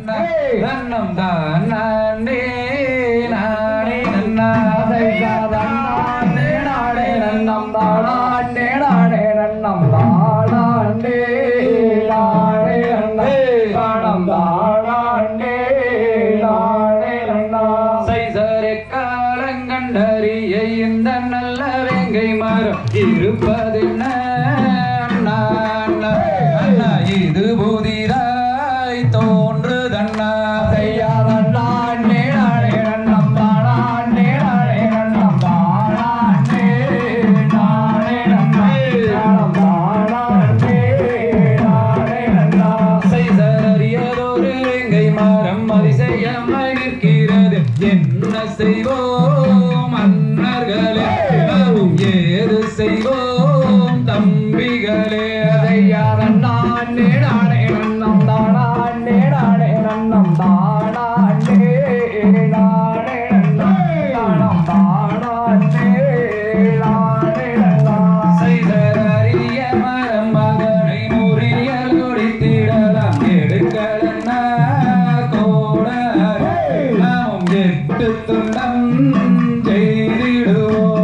தன்னம் தானே நானே நன்னா தானே நானே நன்னம் தானே நானே நன்னம் தானே நானே நன்னே தானம் தானே நானே நன்னா சைசரே காலங்கண்டறிய இந்த நல்ல வேங்கை மரம் இருப்பதென்ன அண்ணா அண்ணா அண்ணா இது புதிதாய் தோன்றுதண்ணா செய்யாதண்ணா நேராடே நன்னம் தானே நானே நன்னம் தானே நானே நன்னை தானம் தானே நானே நன்னா செய்தறியதொரு வேங்கை மரம் அதிசயமாய் நிற்கிறது என்ன செய்வோம் அன்னர்களே ஏது செய்வோம் தம்பிகளே அதையாதண்ணா நேராடே நன்னம் தானே நானே நன்னம் தானே நானே நன்னம் தானே நானே நன்னா செய்தறிய மரம் மகனை முறியல் ஒடித்திடலாம் எடுக்கலன்னா கோட நாம் எட்டு துண்டம் செய்திடுவோம்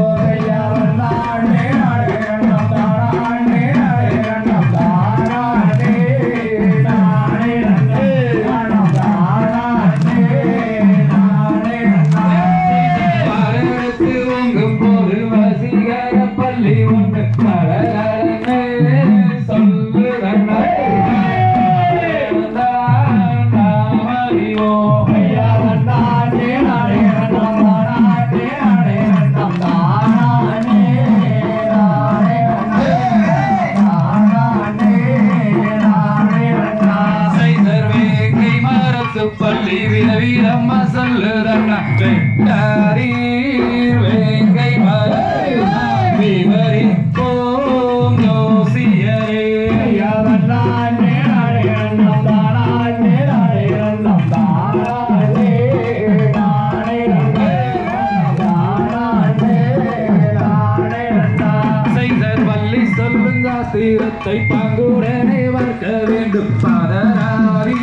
பள்ளி விதவிதம் சொல்லுதண்ணா வேங்கை மரம் விவரிப்போம் ஜோசியரே செய்தர் பள்ளி சொல்லும் சாஸ்திரத்தை பங்குடனே வர்க்க வேண்டும் பதராரி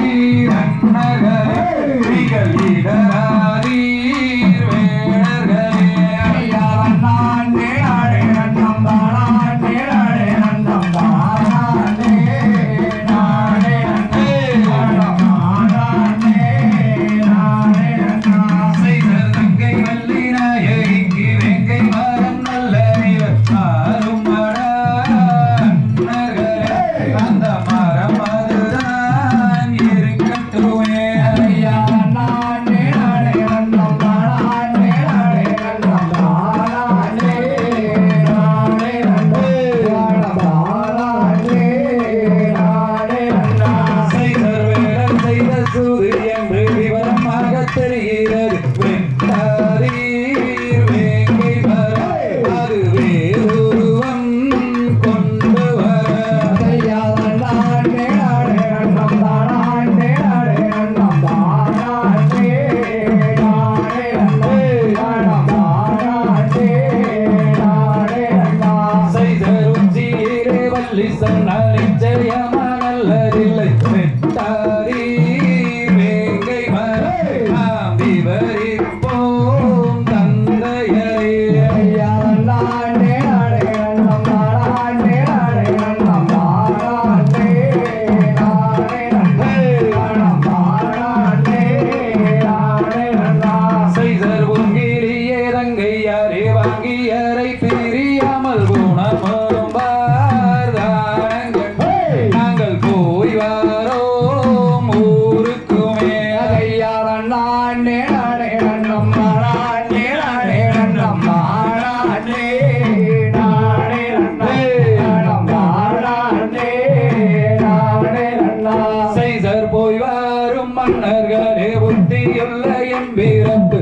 மன்னர்களே புத்தியுள்ள எம்பிரத்து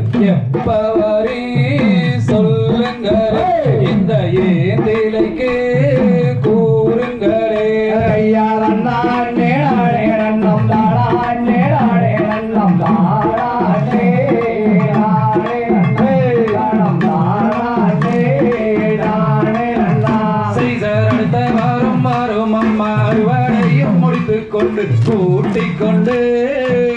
எப்பவரே சொல்லுங்களே இந்த ஏந்திலைக்கு கூறுங்களே ஐயாரம் நானே நானே நன்னம் தானே நானே நன்னம் தானே நானே நன்னம் தானே நானே நன்னா செய்தர் அடுத்த வாரம் வரும் அம்மா அறுவடையும் முடித்துக் கொண்டு கூட்டிக் கொண்டு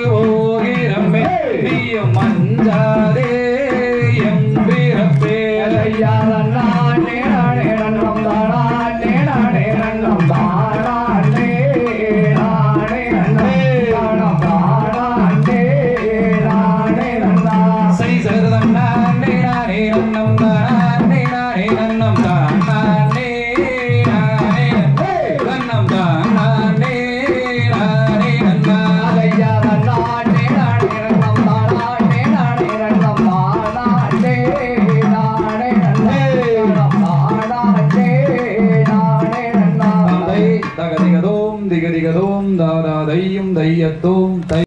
ಎತ್ತು